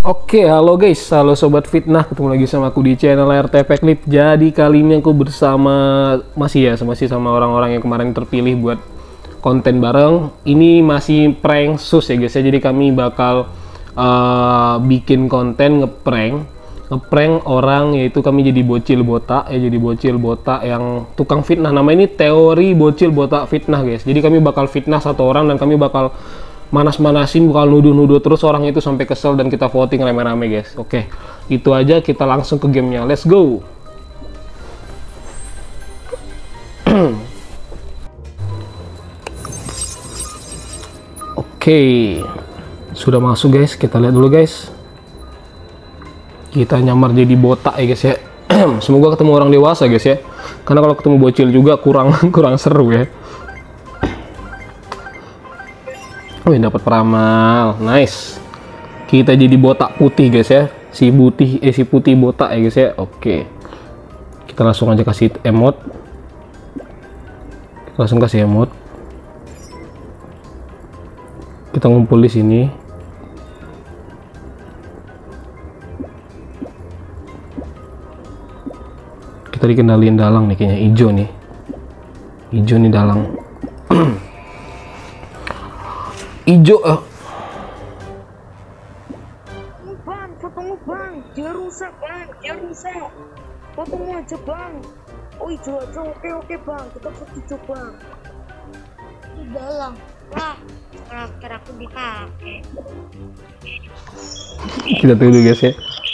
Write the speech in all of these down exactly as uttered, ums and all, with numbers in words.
Oke, halo guys, halo sobat fitnah, ketemu lagi sama aku di channel R T P Clip. Jadi kali ini aku bersama masih ya, masih sama orang-orang yang kemarin terpilih buat konten bareng. Ini masih prank sus ya guys ya. Jadi kami bakal uh, bikin konten ngeprank, ngeprank orang, yaitu kami jadi bocil botak ya, jadi bocil botak yang tukang fitnah. Nama ini teori bocil botak fitnah guys. Jadi kami bakal fitnah satu orang dan kami bakal manas-manasin, bakal nuduh-nuduh terus orang itu sampai kesel dan kita voting rame-rame guys. Oke, itu aja, kita langsung ke gamenya, let's go. Oke, sudah masuk guys, kita lihat dulu guys. Kita nyamar jadi botak ya guys ya. Semoga ketemu orang dewasa guys ya, karena kalau ketemu bocil juga kurang kurang seru ya. Wih, dapat peramal, nice. Kita jadi botak putih guys ya, si putih, eh si putih botak ya guys ya. Oke, kita langsung aja kasih emot, kita langsung kasih emot. Kita ngumpul di sini. Kita dikenalin dalang nih kayaknya, hijau nih, hijau nih dalang. Ijo uh. Bang, fotomu bang, dia rusak bang, dia rusak. Fotomu aja bang. Oh hijau aja, oke oke bang, kita foto hijau bang. Di dalam, wah, karakter aku dipakai. Kita tunggu guys ya.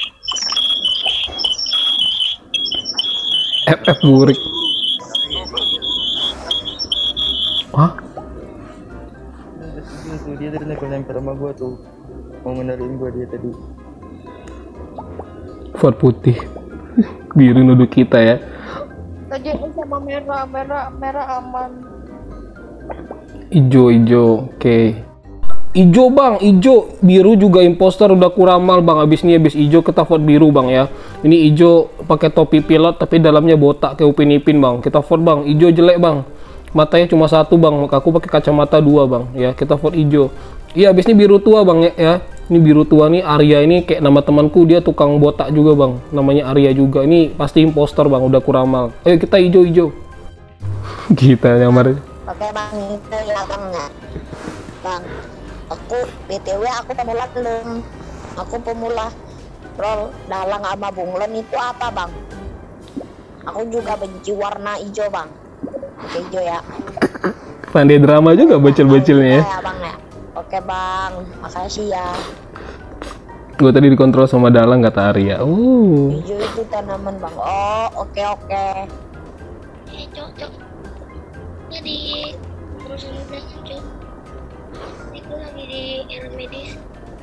F F burik. Hah? Tuh dia tadi nempel sama gua tuh, mau ngenalin gua dia tadi. Fort putih, biru nuduh kita ya. Tadi sama merah, merah, merah aman. Ijo, ijo, oke. Okay. Ijo bang, ijo, biru juga imposter, udah kuramal bang. Abis ini abis ijo kita vote biru bang ya. Ini ijo pakai topi pilot tapi dalamnya botak kayak Upin Ipin bang. Kita vote bang, ijo jelek bang. Matanya cuma satu bang, aku pakai kacamata dua bang ya. Kita vote hijau. Iya, abis ini biru tua bang ya, ya. Ini biru tua nih, Arya ini kayak nama temanku, dia tukang botak juga bang, namanya Arya juga. Ini pasti impostor bang, udah kuramal. Ayo kita hijau hijau. Kita nyamar. Oke bang, itu ya bang ya. Bang, aku B T W aku pemula belum. Aku pemula. Rol dalang sama bunglon itu apa bang? Aku juga benci warna hijau bang. Oke hijau ya. Pandai drama juga bocil-bocilnya ya. Ya bang ya. Oke bang, makasih ya. Gue tadi dikontrol sama dalang kata Arya. Oh. Hijau itu tanaman bang. Oh oke oke. Eh cok cok, jadi urusan belakang cok. Itu lagi di air medis.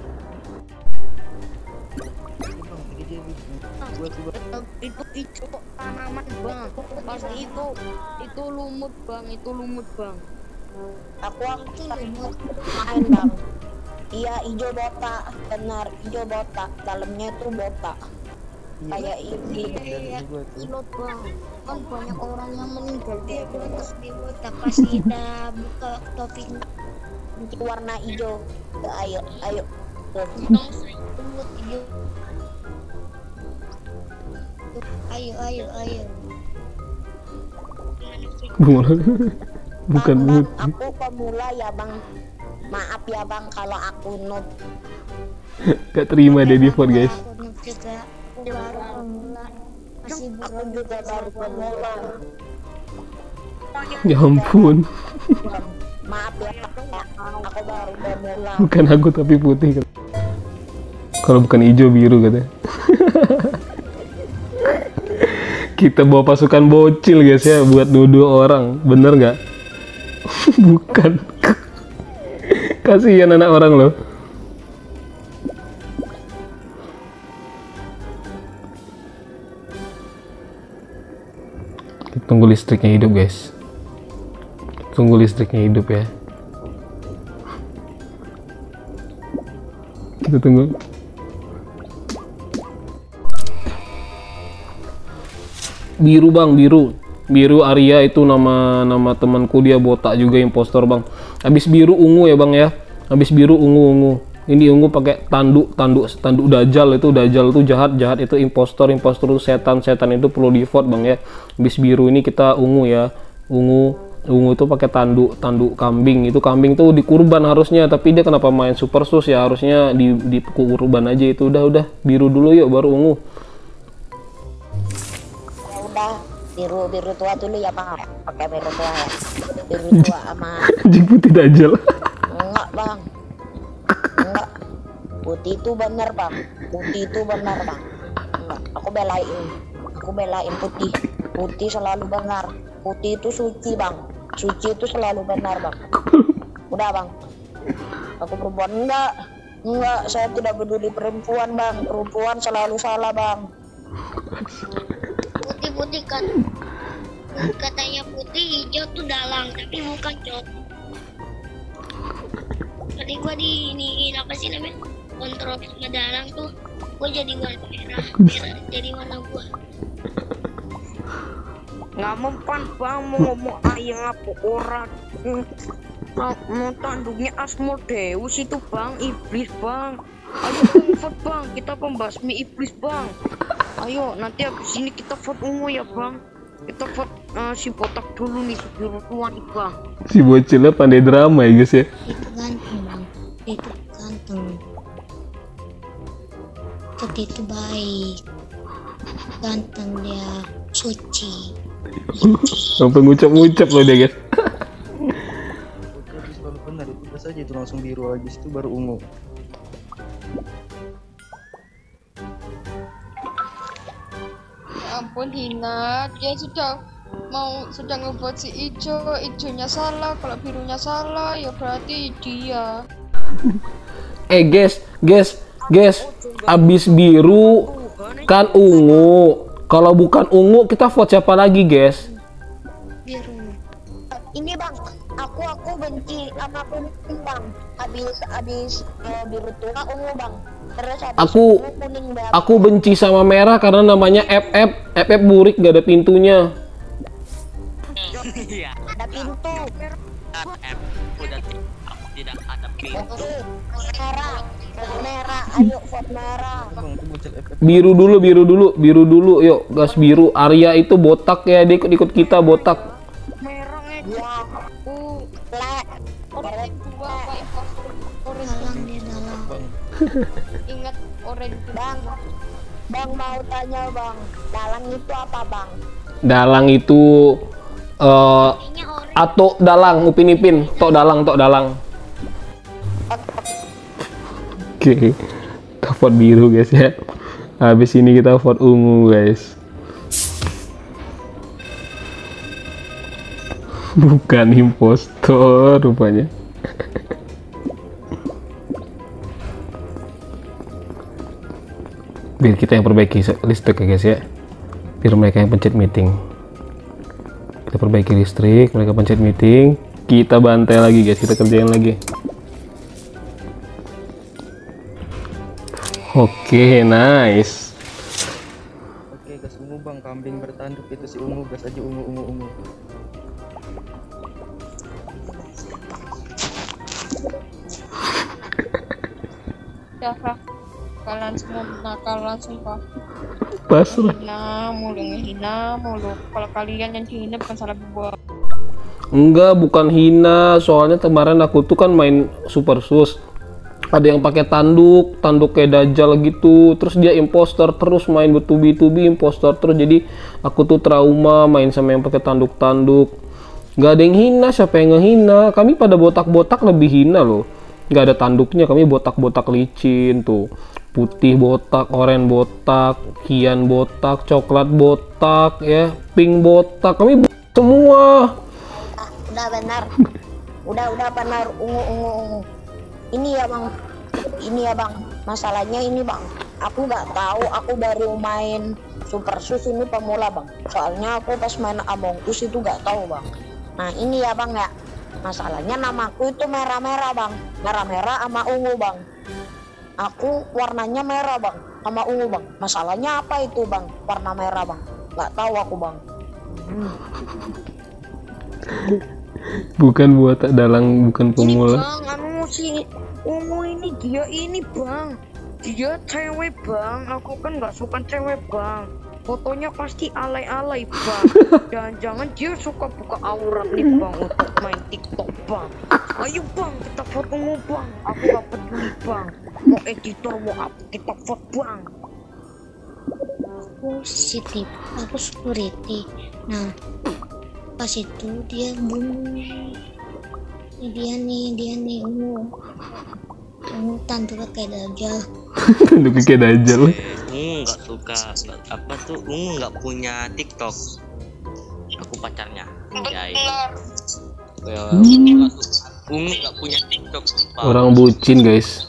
Itu itu tanaman bang, pasti itu itu lumut bang, itu lumut bang. Aku aku lumut main bang. Iya hijau botak, benar hijau botak, dalamnya itu botak. Kayak ini. Kayak pilot bang, kan banyak orang yang meninggal Dia dia bang. terus di botak pas kita buka topik. Warna hijau. Ayo ayo. Tuh. Bang saya lumut hijau. Ayo ayo ayo. Bukan Bang, bang, mood. aku pemula ya bang. Maaf ya bang kalau aku noob. Gak terima dia di vote guys. Aku noob juga, aku baru pemula, masih Aku buron juga baru pemula. Ya ampun. Maaf ya Pak, aku baru pemula. Bukan aku tapi putih. Kalau bukan hijau biru katanya. Kita bawa pasukan bocil guys ya buat nuduh orang, bener nggak? Bukan. Kasihan anak orang loh. Kita tunggu listriknya hidup guys. Kita tunggu listriknya hidup ya. Kita tunggu. Biru bang, biru. Biru Arya itu nama nama temanku, dia botak juga impostor bang. Habis biru ungu ya bang ya. Habis biru ungu ungu. Ini ungu pakai tanduk, tanduk, tanduk dajjal. Itu dajjal itu jahat, jahat itu impostor, impostor itu setan, setan itu perlu di vote bang ya. Bis biru ini kita ungu ya, ungu, ungu itu pakai tanduk, tanduk kambing. Itu kambing tuh dikurban harusnya, tapi dia kenapa main super sus ya, harusnya di di kurban aja itu. Udah udah biru dulu yuk, baru ungu. Ya udah, biru biru tua dulu ya bang, pakai biru tua ya, biru tua sama Anjing putih dajjal. enggak bang, enggak, putih itu benar bang, putih itu benar bang, enggak, aku belain, aku belain putih, putih selalu benar, putih itu suci bang, suci itu selalu benar bang. Udah bang, aku perempuan enggak, enggak, saya tidak peduli perempuan bang, perempuan selalu salah bang. Putih-putih kan katanya putih, hijau tuh dalang, tapi bukan cok. Tadi gua di ini apa sih namanya, kontrol sama dalang tuh, gua jadi warna merah, merah jadi warna gua. Nggak mempan bang, mau ngomong ayang apa orang. Hmm. Mau mau tanduknya Asmodeus itu bang, iblis bang. Ayo bang, vote bang, kita pembasmi iblis bang. Ayo nanti habis ini kita vote ungu ya bang. Kita vote uh, si botak dulu nih, si biru tua nih bang. Si bocilnya pandai drama ya guys ya. Itu ganteng bang, itu ganteng, putih itu baik, ganteng dia, suci. Sampai ngucap-ngucap loh dia guys. Jadi selalu benar itu gas aja itu langsung biru aja itu baru ungu. Ya ampun Hina, dia sudah mau sudah ngebuat si ijo, ijonya salah, kalau birunya salah ya berarti dia. Eh guys, guys, guys, abis biru kan ungu. Kalau bukan ungu kita vote siapa lagi guys? Biru. Ini bang, aku aku benci sama kuning bang. Habis habis eh, biru tua ungu bang. Terus habis Aku- ungu kuning bang. Aku benci sama merah karena namanya F F. F F burik gak ada pintunya. Ada pintu. Udah tidak ada pintu. Oke, merah, vote merah. Ayo vote merah. Bang itu bocil F F. Biru dulu, biru dulu, biru dulu. Yuk, gas biru. Arya itu botak ya, dia ikut-ikut kita botak. Merah ngecek. Ya, Uh, black. orang dua apa impostor orange? Dalang dia dalang. Bang Ingat orange itu. Bang, bang mau tanya bang, dalang itu apa bang? Dalang itu eh Kayaknya orang atau dalang, upin ipin, tok dalang, tok dalang. Oke, kita vote biru guys ya. Habis ini kita vote ungu guys. Bukan impostor rupanya. Biar kita yang perbaiki listrik ya guys ya. Biar mereka yang pencet meeting. Kita perbaiki listrik, mereka pencet meeting. Kita bantai lagi guys, kita kerjain lagi. Oke, nice. oke gas ungu bang, kambing bertanduk itu si ungu, gas aja ungu ungu ungu. Ya Kak, kalian semua nakalan sumpah. Pasrah. Hina mulu, ngehina mulu. Kalau kalian yang dihina bukan salah gua. Enggak, bukan hina. Soalnya kemarin aku tuh kan main Super Sus. Ada yang pakai tanduk, tanduk kayak dajjal gitu. Terus dia impostor terus main bertubi-tubi impostor terus. Jadi aku tuh trauma main sama yang pakai tanduk-tanduk. Nggak ada yang hina, siapa yang ngehina? Kami pada botak-botak lebih hina loh. Nggak ada tanduknya, kami botak-botak licin tuh. Putih botak, oranye botak, kian botak, coklat botak, ya, pink botak. Kami bo- semua. Ah, udah benar. Udah udah benar ungu ungu ungu. Ini ya bang, ini ya bang. Masalahnya ini bang, aku nggak tahu. Aku baru main Super Sus ini pemula bang. Soalnya aku pas main Among Us itu nggak tahu bang. Nah ini ya bang ya. Masalahnya namaku itu merah-merah bang, merah-merah sama ungu bang. Aku warnanya merah bang, sama ungu bang. Masalahnya apa itu bang? Warna merah bang. Nggak tahu aku bang. Bukan buat dalang, bukan Ini pemula. bang, anu si ungu ini dia ini bang, dia cewek bang. Aku kan nggak suka cewek bang. Fotonya pasti alay-alay bang. Jangan-jangan dia suka buka aurat nih bang untuk main TikTok bang. Ayo bang kita foto ungu bang. Aku gak peduli bang. Mau editor mau apa kita foto bang. Aku Siti, aku security. Nah, pas itu dia bunyi. Ini dia nih, dia nih ungu. Ungu tanduk kayak dajal. Tanduk kayak dajal. Ungu nggak suka nggak- apa tuh Ungu nggak punya TikTok. Aku pacarnya. Anjay. Ya, Ungu nggak suka- Ungu nggak punya TikTok. Pak. Orang bucin guys.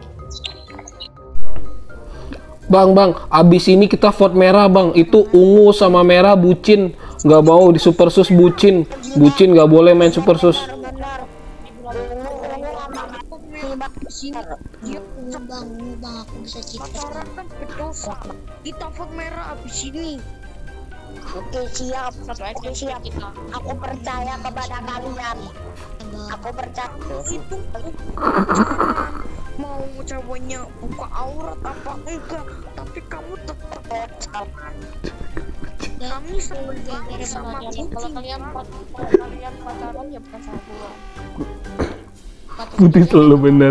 Bang, bang, abis ini kita vote merah bang. Itu ungu sama merah bucin. Nggak mau di Super Sus bucin. Bucin nggak boleh main Super Sus. Benar. Ungu ungu sama merah. Sini dia Ungu bang, ungu bang, aku bisa cipta. pacaran kan berdosa. Kita vote merah abis ini. Oke siap. Oke siap. Aku percaya kepada kalian. Aku percaya. Itu pacaran. Mau ceweknya buka aurat apa enggak, tapi kamu tetap pacaran. Kami sebenarnya sama Kalau kucing. kalian pat- kalau kalian pacaran ya bukan sama gua. Putih selalu benar.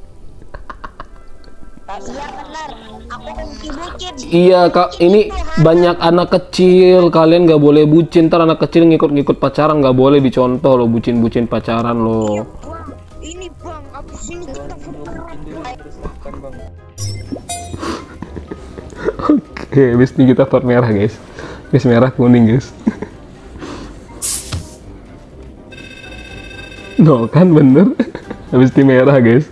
Iya benar. Aku benci bucin. Iya kak, ini banyak anak kecil. Kalian nggak boleh bucin. Ntar anak kecil ngikut-ngikut pacaran nggak boleh dicontoh loh. Bucin-bucin pacaran loh. Bang, ini bang, abis ini kita vote merah. Terus makan bang. Oke, habis ini kita vote merah guys. Habis merah kuning guys. No kan bener. Habis ini merah guys.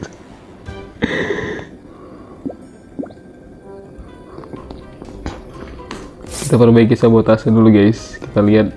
Kita perbaiki sabotase dulu guys. Kita lihat.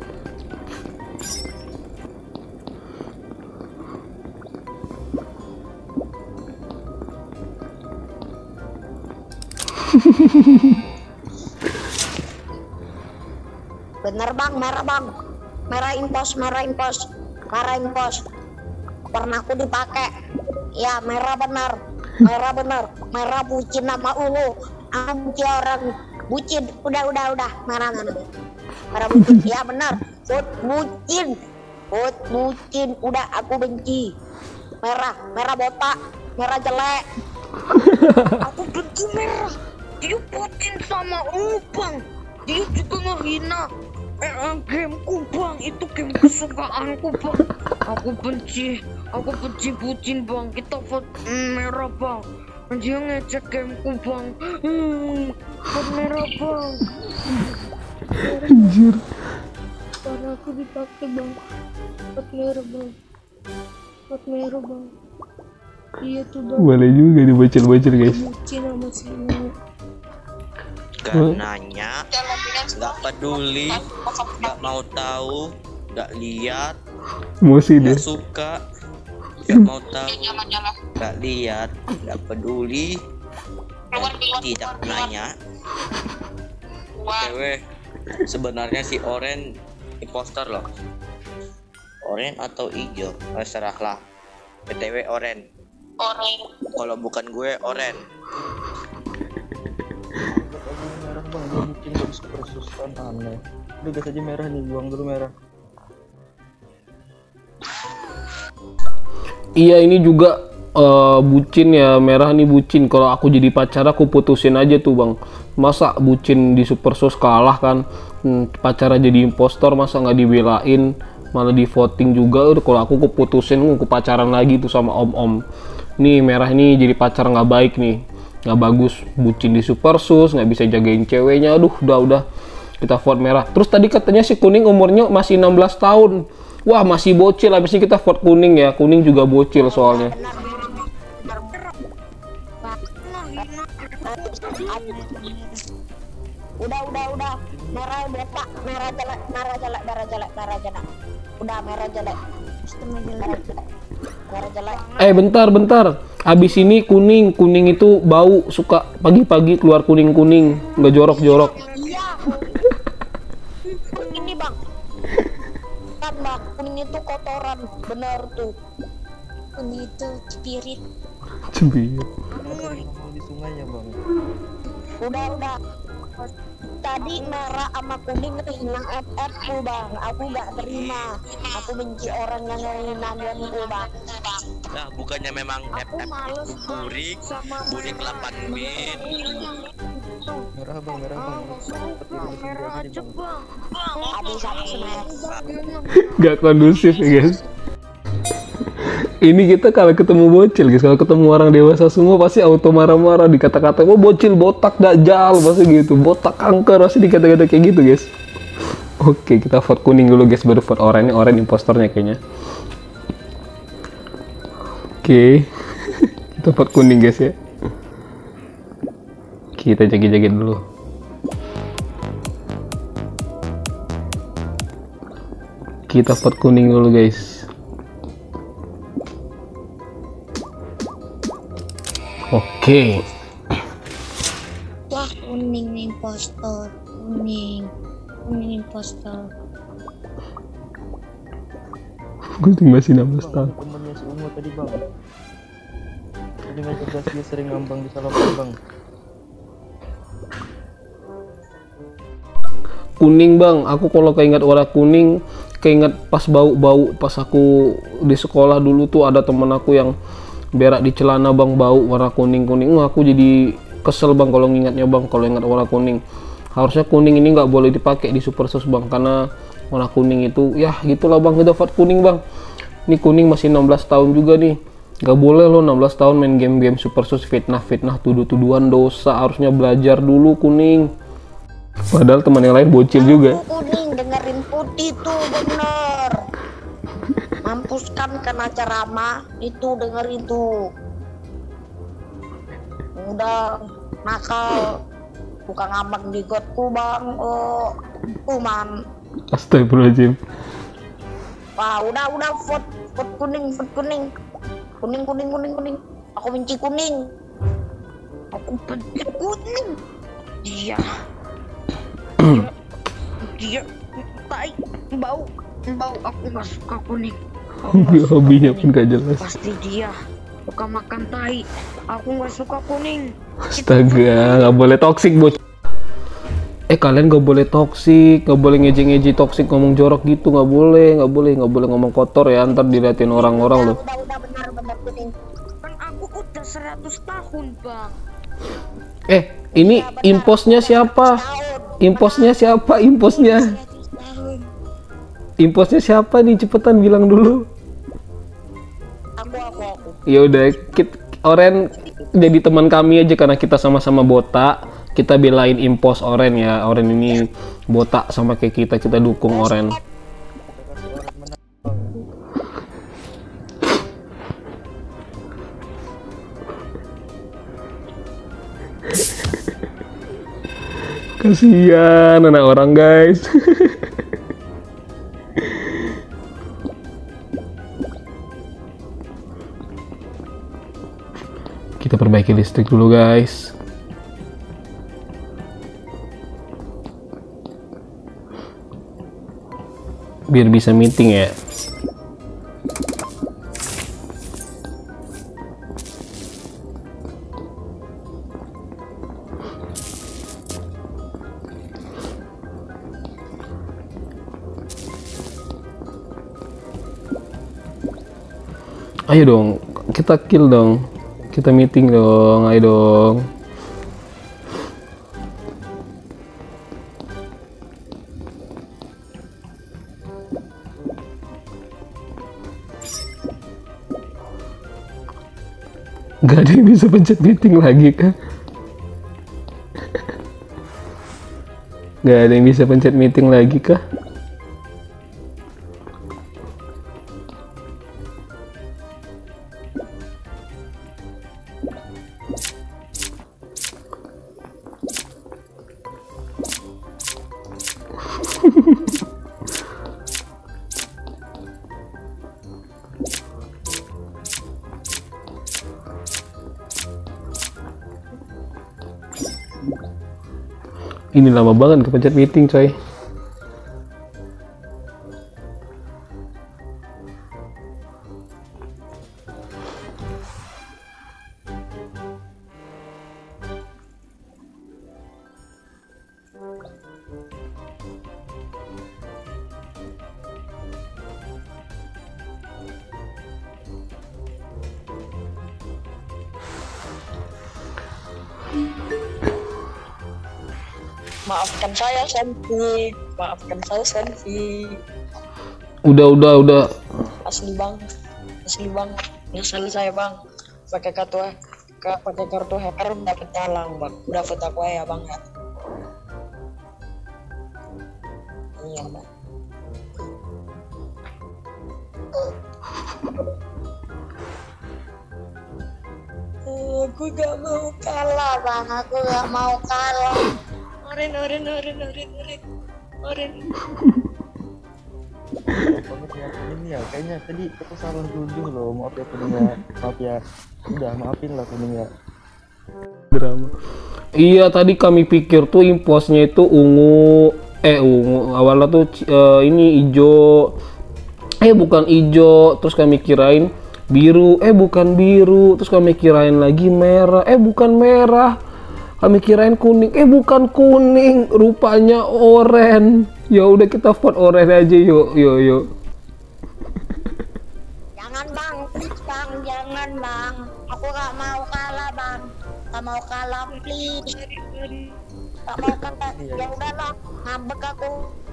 Bener bang, merah bang. Merah impos, merah impos, merah impos. Pernah aku dipakai. Ya merah benar, merah benar, merah bucin nama ungu. Aku benci orang bucin. Udah udah udah, merah mana? Merah bucin. Ya benar, Put bucin, Put bucin. Udah aku benci. Merah, merah botak, merah jelek. Aku benci merah. Dia bucin sama ungu bang. Dia juga ngehina eh, eh, gameku bang. Itu game kesukaanku bang. Aku benci. Aku benci bucin bang. Kita vote mm, merah bang. Dia ngecek gameku bang. Hmm, vote merah bang. Anjir. Karena aku dipakai bang. Vote merah bang. Vote merah bang. Iya tuh bang. Boleh juga dibocil-bocil guys. Bucin sama si ungu. Karenanya nggak peduli, nggak mau tahu, nggak lihat, Emosi deh. nggak suka, nggak mau tahu, nggak lihat, nggak peduli, dan tidak nanya. Cewek sebenarnya si Oren imposter loh. Oren atau hijau, terserahlah. B T W Oren. Oren. Kalau bukan gue Oren. Merah bang, dia bucin nggak bisa persusuan aneh. Udah gas aja merah nih, buang dulu merah. Iya ini juga eh, bucin ya, merah nih bucin. Kalau aku jadi pacar aku putusin aja tuh bang. Masa bucin di Super Sus kalah kan? Hmm, pacara jadi impostor masa nggak dibelain, malah di voting juga. Udah kalau aku keputusin aku pacaran lagi tuh sama om-om. Nih merah ini jadi pacar nggak baik nih, nggak bagus. Bucin di Super Sus, nggak bisa jagain ceweknya. Aduh udah udah kita vote merah. Terus tadi katanya si kuning umurnya masih enam belas tahun. Wah masih bocil, habis ini kita vote kuning ya. Kuning juga bocil soalnya. Udah udah udah, merah botak, merah jelek, merah jelek, merah jelek, merah jelek. Udah merah jelek, merah jelek, merah jelek. Eh bentar bentar, abis ini kuning. Kuning itu bau, suka pagi-pagi keluar kuning-kuning, nggak jorok-jorok. Iya. Ini bang, kan bang, kuning itu kotoran, bener tuh. Kuning itu spirit. Cembi. Ada yang ngomong di sungai ya bang. Udah udah. Tadi merah sama kuning ngehina F F ku bang. Aku nggak terima. Aku benci orang yang ngehina ku bang. Nah, bukannya memang Aku F F males itu Bang, burik, sama burik delapan bit. Merah bang, merah bang. Bang, merah aja bang. Habis satu smash. Gak kondusif ya guys. Ini kita kalau ketemu bocil guys, kalau ketemu orang dewasa semua pasti auto marah-marah, dikata-kata oh bocil, botak, dajal, pasti gitu, botak, kanker, pasti dikata-kata kayak gitu guys. Oke, kita vote kuning dulu guys, baru vote oranye, oranye impostornya kayaknya. Oke, kita vote kuning guys ya. Kita jaga-jaga dulu. Kita vote kuning dulu guys. Oke. Wah, kuning impostor. Kuning. Kuning impostor. Gue masih enam belas tahun. Temennya si Ungu tadi bang. Tadi nggak cerdas, dia sering ngambang di salokan bang. Kuning bang, aku kalau keinget warna kuning, keinget pas bau-bau pas aku di sekolah dulu tuh ada temen aku yang berak di celana bang, bau warna kuning-kuning. Wah, aku jadi kesel bang kalau ngingatnya bang, kalau ingat warna kuning. Harusnya kuning ini nggak boleh dipakai di Super Sus bang, karena warna kuning itu ya gitulah bang. Kita vote kuning bang. Ini kuning masih enam belas tahun juga nih, nggak boleh loh enam belas tahun main game-game Super Sus, fitnah-fitnah, tuduh-tuduhan, dosa. Harusnya belajar dulu kuning. Padahal teman yang lain bocil juga. Kuning dengerin putih tuh bener. Mampuskan kena ceramah itu, dengerin tuh. Udah nakal, bukan ngambang di gotku bang. Oh, kuman. Astagfirullahaladzim. Wah, udah udah vote vote kuning, vote kuning. Kuning kuning kuning kuning. Aku benci kuning. Aku benci kuning. Dia. Dia. Dia. Tai. Bau. Bau. Aku nggak suka kuning. Hobinya pun gak jelas. Pasti dia suka makan tai. Aku nggak suka kuning. Astaga, nggak boleh toksik bocil. Eh kalian nggak boleh toksik, nggak boleh ngeji-ngeji toksik, ngomong jorok gitu, nggak boleh, nggak boleh, nggak boleh ngomong kotor ya, ntar diliatin orang-orang loh. Udah udah benar benar kuning. Kan aku udah seratus tahun bang. Eh ini imposnya siapa? Imposnya siapa? Imposnya? seratus tahun. Imposnya siapa nih? Cepetan bilang dulu. Aku aku aku. Ya udah, kita Oren jadi teman kami aja karena kita sama-sama botak. Kita belain impos Oren ya. Oren ini botak sama kayak kita, kita dukung Oren. Kasihan anak orang guys. Kita perbaiki listrik dulu guys. Biar bisa meeting ya. Ayo dong, kita kill dong. Kita meeting dong, ayo dong. Gak ada yang bisa pencet meeting lagi kah? Gak ada yang bisa pencet meeting lagi kah? Ini lama banget kepencet meeting coy. maafkan saya Senpi, maafkan saya Senpi. Udah, udah, udah. Asli bang, asli bang, nyesel saya bang. Pakai kartu, pakai kartu hacker dapat talang bang, dapat aku ya bang ya. Iya bang. Aku gak mau kalah bang, aku gak mau kalah. Oren, oren, oren, oren, oren, oren. Banget ya ini ya, kayaknya tadi aku salah dulu loh, maaf ya kuning ya, maaf ya. Udah maafin lah kuning ya. Drama. Iya, tadi kami pikir tuh imposnya itu ungu, eh ungu. Awalnya tuh uh, ini hijau, eh bukan hijau. Terus kami kirain biru, eh bukan biru. Terus kami kirain lagi merah, eh bukan merah. Kami kirain kuning, eh bukan kuning. Rupanya oren. Ya udah kita vote oren aja yuk, yuk, yuk. Jangan bang, please bang, jangan bang. Aku gak mau kalah bang, gak mau kalah please. Gak mau kalah, ya udahlah, ngambek aku.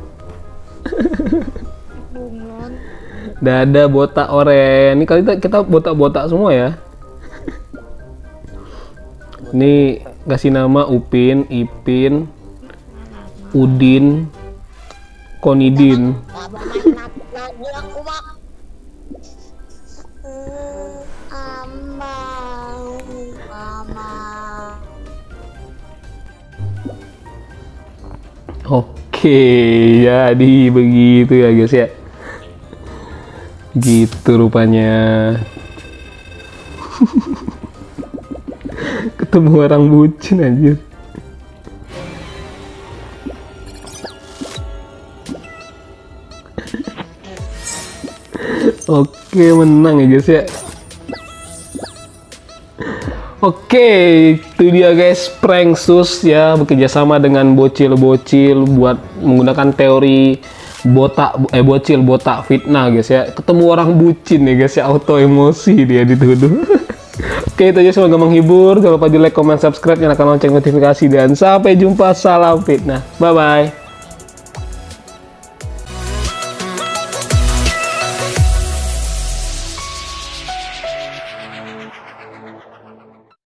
Bunglon. Dada botak oren. Ini kali kita, kita botak-botak semua ya. Ini kasih nama Upin, Ipin, Udin, Konidin. Gak mau main lagi aku bang. Amau, amau. Oke, jadi begitu ya guys ya. Gitu rupanya. Ketemu orang bucin anjir. Oke, menang ya guys ya. Oke, itu dia guys, prank sus ya, bekerjasama dengan bocil-bocil buat menggunakan teori botak, eh bocil botak fitnah guys ya. Ketemu orang bucin ya guys ya, auto emosi dia dituduh. Oke, itu aja, semoga menghibur. Jangan lupa di like, comment, subscribe, nyalakan lonceng notifikasi, dan sampai jumpa. Salam fitnah, bye bye.